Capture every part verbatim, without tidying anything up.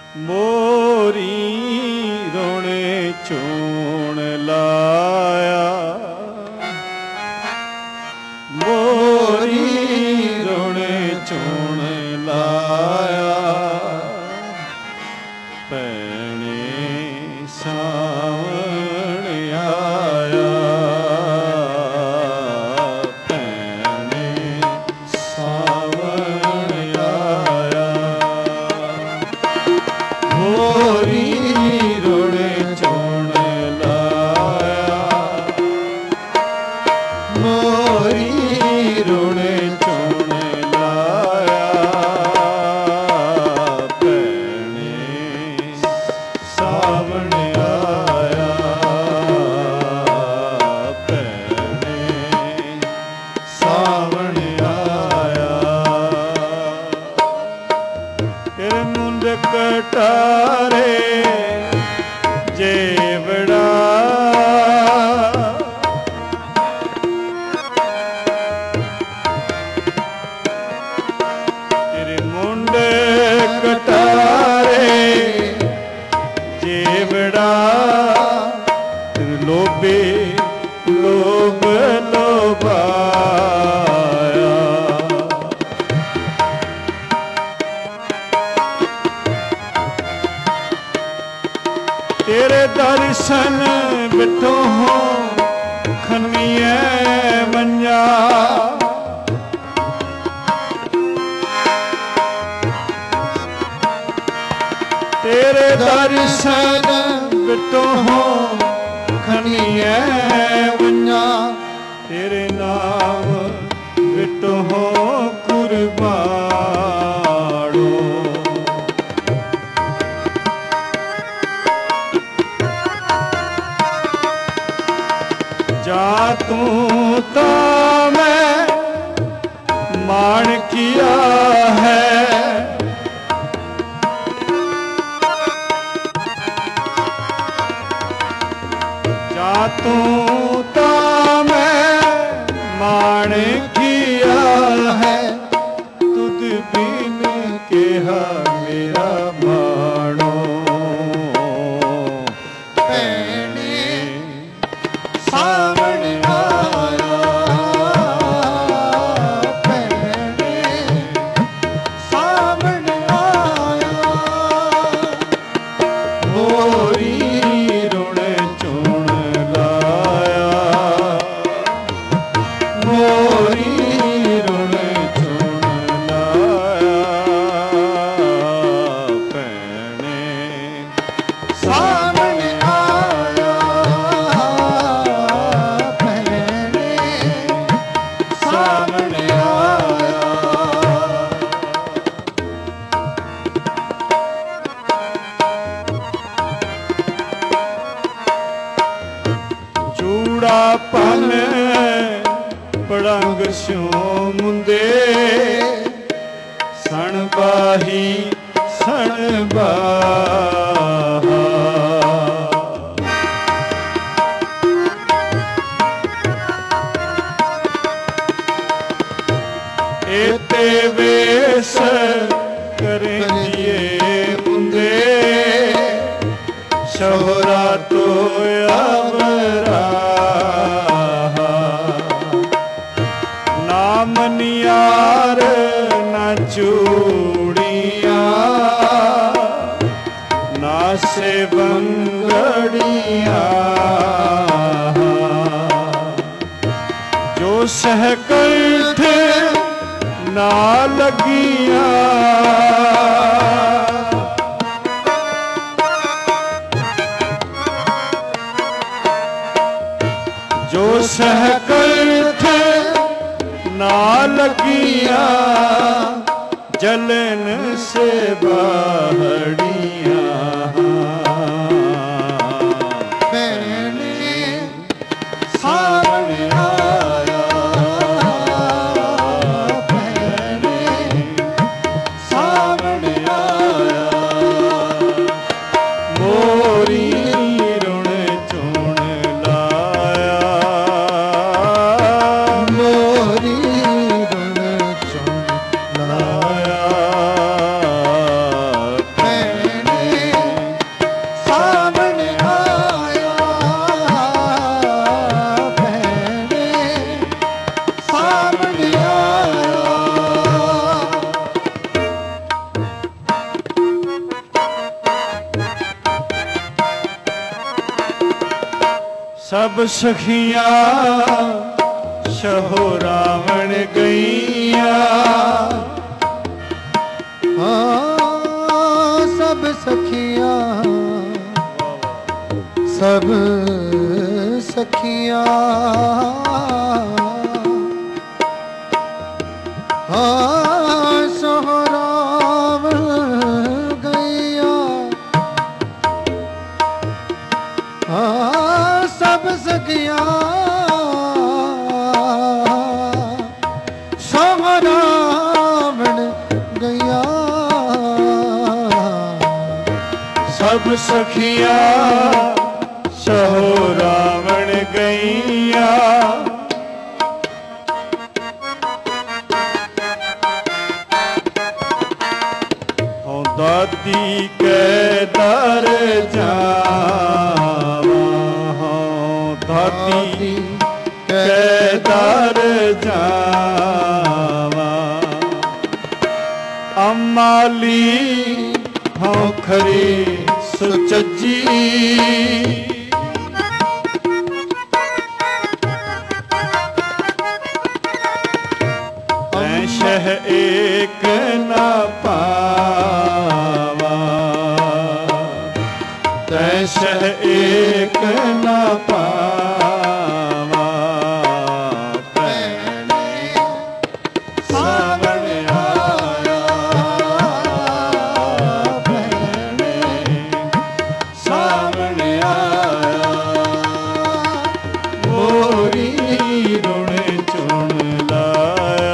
मोरी रोने चूण लाया, मोरी रोने चूण लाया, पैने सावन आया, पैने सावन आया, मोरी रोने चूण लाया, मोरी रोने चूण लाया, पैने सावन आया, पैने सावन आया, तेरे मुंड कटारे जेवड़ा, तेरे मुंड कटारे जेवड़ा, तेरे लोभे लोभ लोभाया, तेरे दर्शन बिठो हो खनिए मंजा, तेरे दर्शन बिठो हो खनिए मंजा, तेरे नाम बिठो हो कुर्बानो, जा तू ता मैं मान किया है, जा तू ता मैं मान किया है, तुद बिन केहा मेरा मानो, पैने सावन आया, पैने सावन आया, मोरी रोने चूण लाया, मोरी रोने चूण लाया, पैने सावन आया, पैने सावन आया, चूड़ा पन पड़ंग स्यों मुंदे, सण बाही सण बाहा, एते वेस करें दिए मुंदे, शोहरा तो आवरा, ना मनियार ना चूड़िया, ना से बंगड़िया, जो सहकंठ ना लगिया, जो सहकंठ ना लगिया, जलन से बाहड़िया, पैने सावन आया, पैने सावन आया, मोरी रोने चूण लाया, मोरी रोने चूण लाया, पैने सब सखियां शहो रावण गैया। हाँ सब सखियां सब सखियां हाँ शहो रावण गैया। हाँ सब सखियां शहो रावण गैया। सब सखियां शहो रावण गैया। हो दादी के दर जावा, हो दादी के दर जावा। अमाली हो खरी सुचज्जी। शह एक न पावा, तै शह एक न पावा। सावन आया भैने, सावन आया मोरी रुण चुन लाया।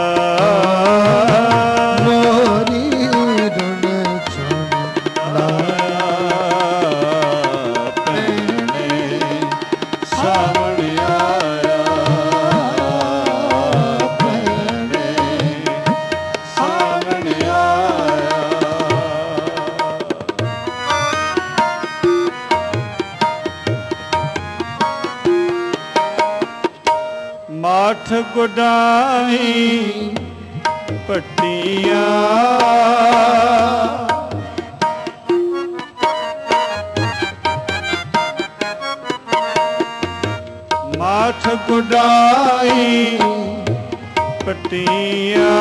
माठ गुडाई पट्टियां, माठ गुडाई पट्टियां।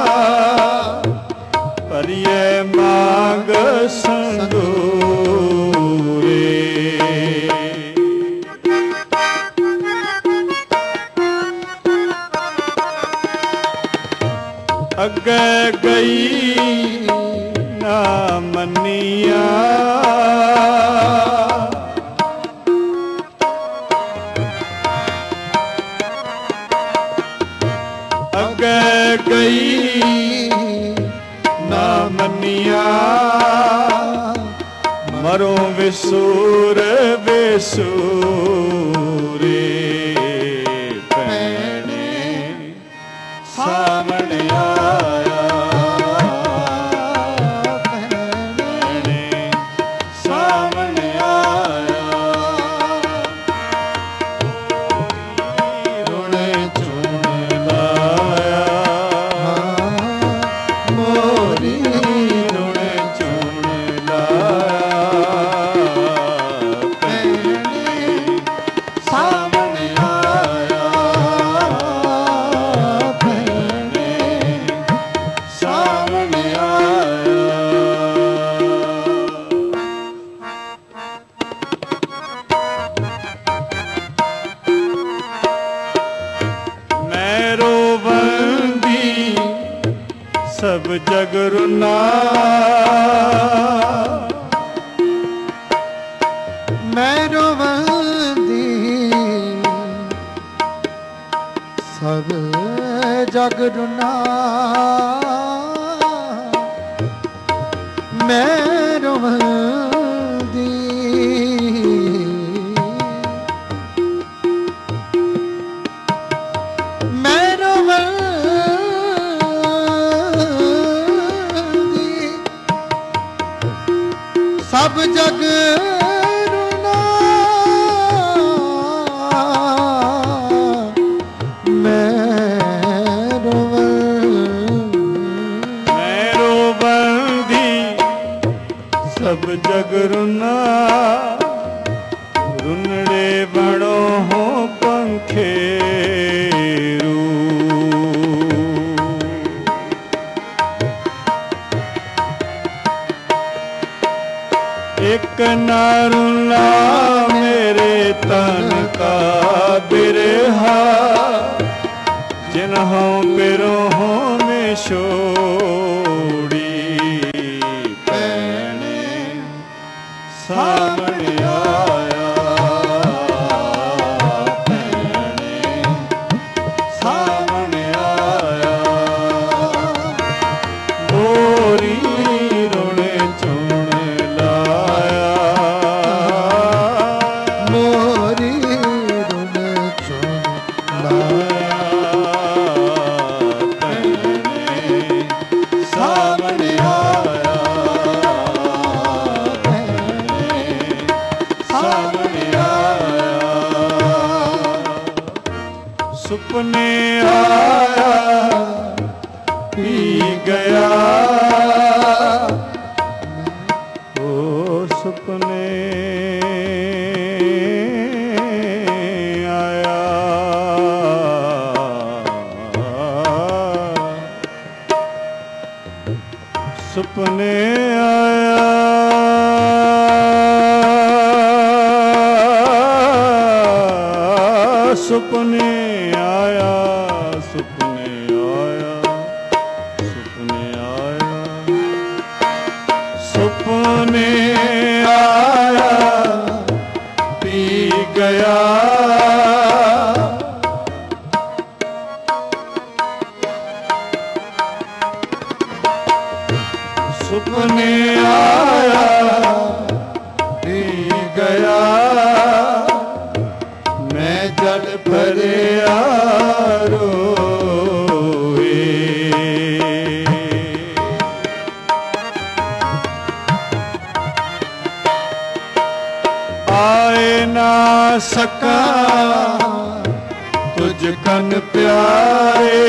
परिये मांग संदूरे, अगे गई ना मनिया। अगे गई ना मनिया। मरो विसूर विसूरे भैने सावन आया भैने सावन आया। रुण चुन लाया मोरी रुण चुन लाया भैने सावन आया भैने सावन आया। मैं रोवंदी सब जग रुना, मैं रोवंदी सब जग रुना। मैं रोवंदी मैं रोवंदी सब जग रुना। मैं सब जग रुना। रुनड़े बड़ो बिना रुला मेरे तन का बिरहा जिन्हों बिरोहों में छोड़ी पैने सामने आया पैने सामने आया मोरी रुण चुन लाया मोरी रुण चुन लाया सामने आया सामने आया सुपने आया पी गया ओ सुपने आया सुपने आया सुपने आया सुपने आया सुपने आया सुपने आया पी गया सुपने आया पी गया मैं जल भरे रोए आए ना सका तुझ कन प्यारे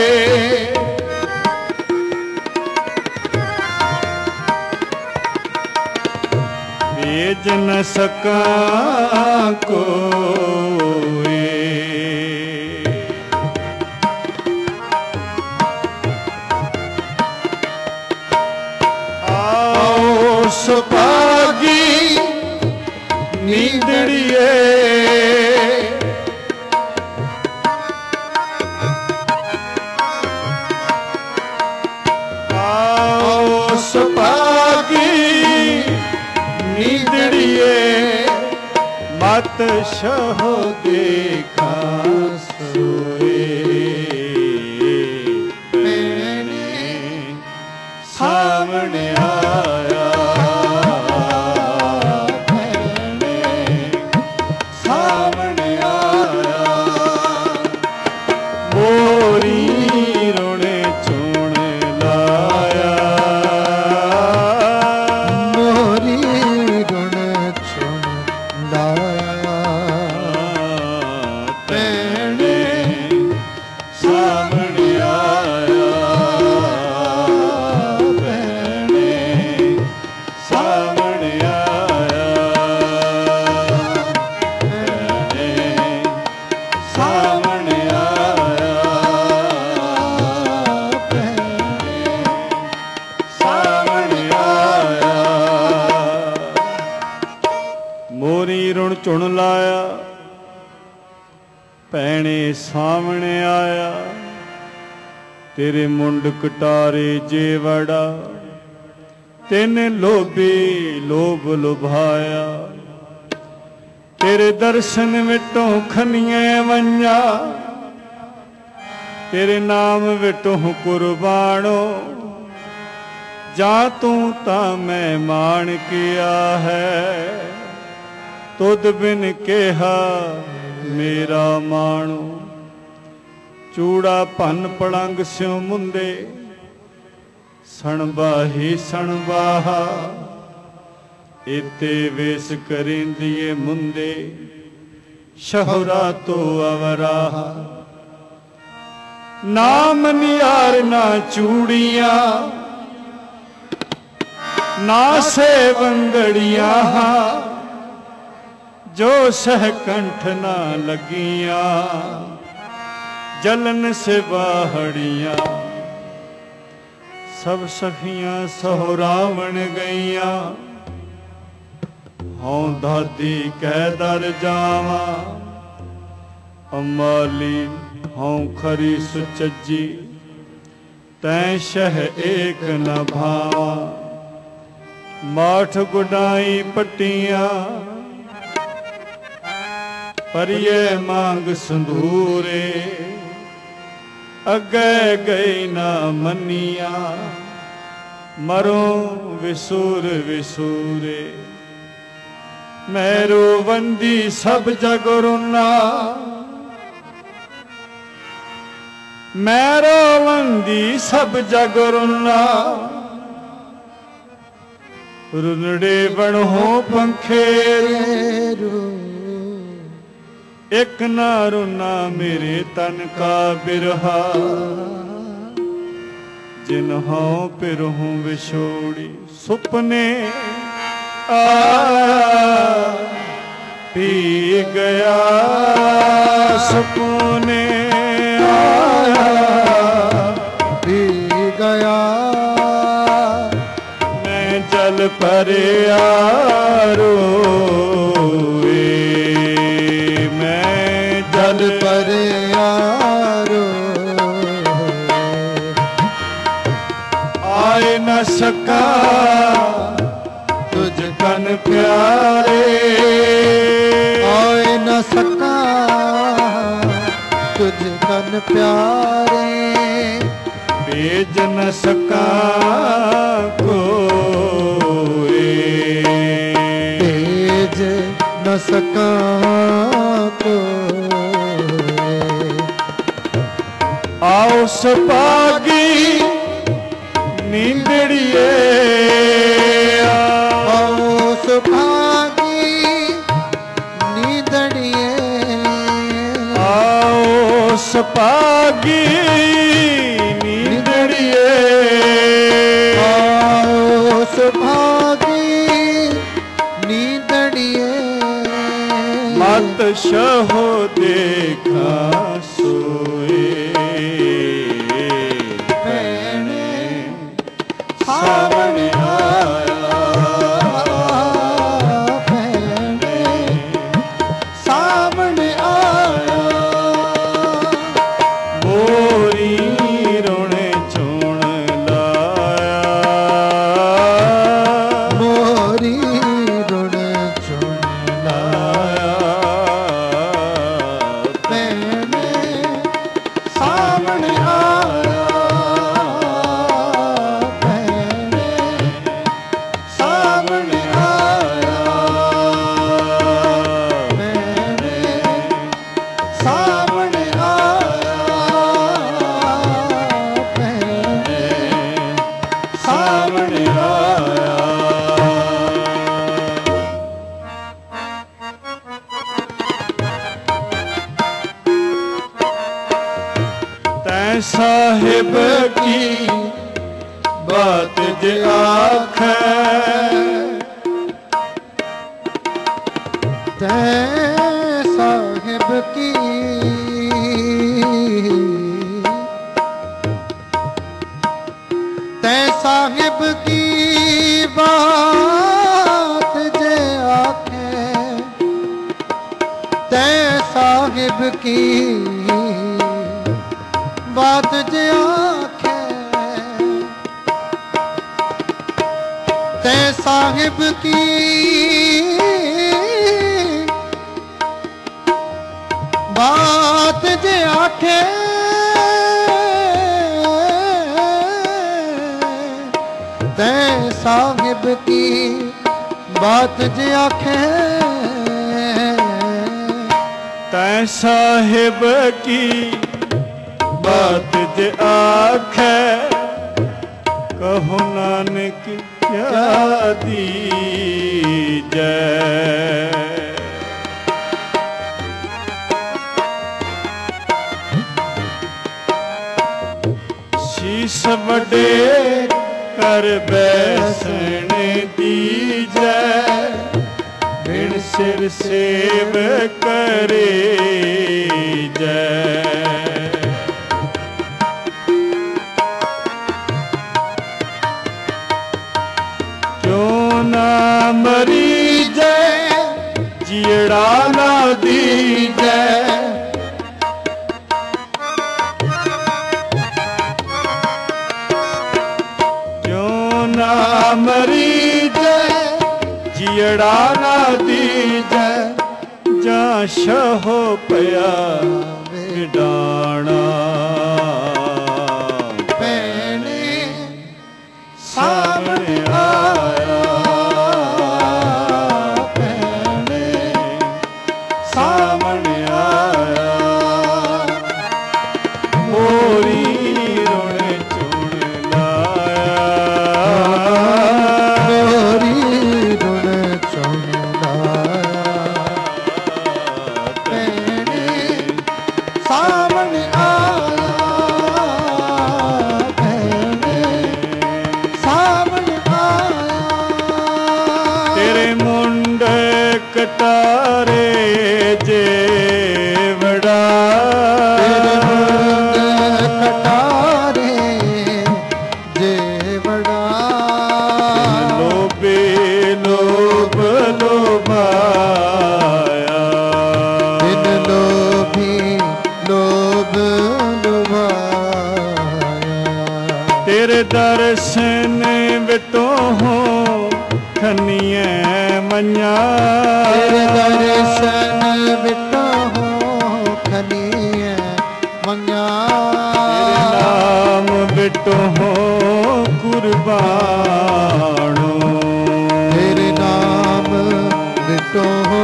भेज न सका कोई आओ सुभागी नींदड़िए आओ सुभागी नींदड़िए मत शहो देखा सोए पैने सामने आया पैने सामने आया मोरी रोने चुन लाया मोरी रुण चुन लाया पैने सामने आया पैने सामने आया पैने सामने आया पैने सामने आया मोरी रुण चुन लाया पैने सामने आया तेरे मुंड कटारे जेवड़ा तेने लोभी लोभ लुभाया तेरे दर्शन विटों खनिए वंजा तेरे नाम विटों कुर्बानो जा तू ता मैं मान किया है तुद बिन केहा मेरा माणो चूड़ा भन पलंग स्यों मुंदे सणबाही सणबाहा इते वेस करेंदिए मुंदे शहुरा तो अवराहा नाम नियार ना चूड़िया ना सेवंगड़िया जो सहकंठ ना लगिया जलन से बाहड़िया सब सखियां सोहरावण गईया हूँ दादी कै दर जावा अमाली हूँ खरी सुचजी तैं शह एक न भावा माठ गुडाई पटियां परिये मांग संधूरे अगे गई ना मनिया मरो विसूर विसूरे मेरो वंदी सब जग रुना मेरो वंदी सब जग रुना रुनड़े बण हो पंखेरू एक ना रुना मेरे तन का बिरहा जिन्हों पिरहूं विछोड़ी सुपने आया पी गया सपने आया पी गया मैं जल पर यारो मैं जल पर यारो आए न सका तुझ कन प्यारे आए न सका तुझ कन प्यारे भेज न सका कोई भेज न सका कोई आओ सपागी नींदड़िए आओ सुभागी नींदड़िए आओ सपागी नींदड़िए आओ सुभागी नींदड़िए मत शहो देखा सोए सावन आया भैने सावन आया मोरी रोने छोण लाया मोरी रुण चुन लाया भैने सावन आया साहिब की बात जे आखे तै साहिब की तै साहिब की बात जे आखे तै साहिब की बात जे आखे तै साहिब की बात जे आखे तै साहिब की बात जे आखे तै साहिब की बात जे आखे कहो नानक क्या दीजै शीश बड़े कर बैसन दीजै बिन सिर सेव करे जय क्यों ना मरी जय ਜੀੜਾ ਨਾ ਦੀਜੈ ਕਿਉਂ ਨਾ ਮਰੀਜੈ ਜੀੜਾ ਨਾ ਦੀਜੈ ਜਾਂ ਸ਼ਹੋ ਪਿਆ ਵਿਡਾਣਾ ਭੈਣੇ ਸਾਹਮਣੇ ਆਇਆ ਭੈਣੇ ਸਾਹਮਣੇ ਆਇਆ ਮੋਰੀ ਰੁਣ ਚੁਣ ਲਾਇਆ ਮੋਰੀ ਰੁਣ ਚੁਣ ਲਾਇਆ ਭੈਣੇ ਸਾਹਮਣੇ ਆਇਆ ਭੈਣੇ ਸਾਹਮਣੇ ਆਇਆ ਤੇਰੇ ਮੁੰਡੇ ਕਟਾਰੇ ਜੇਵੜਾ ਤੇਰੇ ਮੁੰਡੇ ਕਟਾਰੇ ਜੇਵੜਾ ਲੋਭੇ ਲੋਭ ਲੋਭਾਇਆ ਬਿਨ ਲੋਭੀ ਲੋਭ ਲੁਭਾਇਆ ਤੇਰੇ ਦਰਸ਼ਨ ਵਿਟੋ ਹੋ ਖੰਨੀਏ ਮੰਨਿਆ ਤੇਰੇ ਦਰਸ਼ਨ ਵਿਟੋ ਹੋ ਖਨੀਏ ਮੰਗਿਆ ਤੇਰੇ ਨਾਮ ਵਿਟੋ ਹੋ ਕੁਰਬਾਨੋ ਤੇਰੇ ਨਾਮ ਵਿਟੋ ਹੋ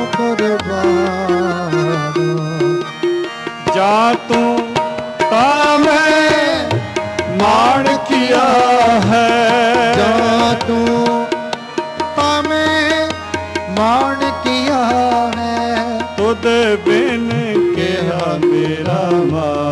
ਕੁਰਬਾਨੋ ਜਾ ਤੂੰ ਤਾਂ ਮੈਂ ਮਾਣ ਕੀਆ ਹੈ ਜਾ ਤੂੰ ਪਾਵੇਂ ਮਾਣ ਕੀਆ ਹੈ ਤੁਧ ਬਿਨ ਕਿਹਾ ਮੇਰਾ ਮਾ